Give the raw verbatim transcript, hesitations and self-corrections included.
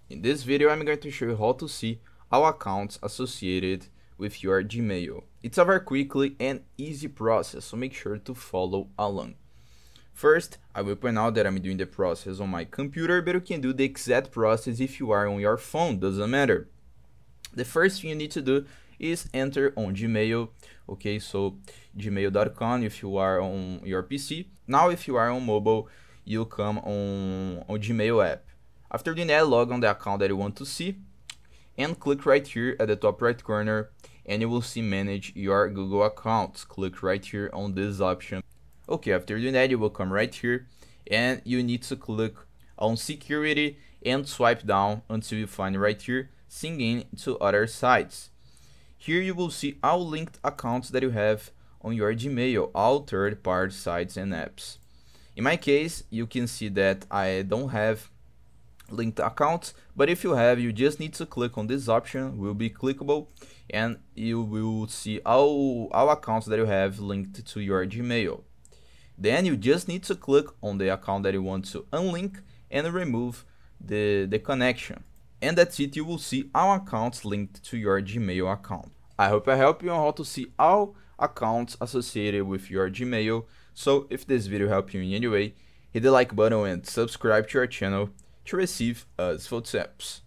In this video, I'm going to show you how to see all accounts associated with your Gmail. It's a very quickly and easy process, so make sure to follow along. First, I will point out that I'm doing the process on my computer, but you can do the exact process if you are on your phone, doesn't matter. The first thing you need to do is enter on Gmail, okay, so gmail dot com if you are on your P C. Now if you are on mobile, you come on, on Gmail app. After doing that, log on the account that you want to see and click right here at the top right corner and you will see manage your Google accounts. Click right here on this option. Okay, after doing that, you will come right here and you need to click on security and swipe down until you find right here sign in to other sites. Here you will see all linked accounts that you have on your Gmail, all third-party sites and apps. In my case, you can see that I don't have linked accounts, but if you have, you just need to click on this option, will be clickable, and you will see all, all accounts that you have linked to your Gmail. Then you just need to click on the account that you want to unlink and remove the, the connection. And that's it, you will see all accounts linked to your Gmail account. I hope I helped you on how to see all accounts associated with your Gmail. So if this video helped you in any way, hit the like button and subscribe to our channel to receive useful tips.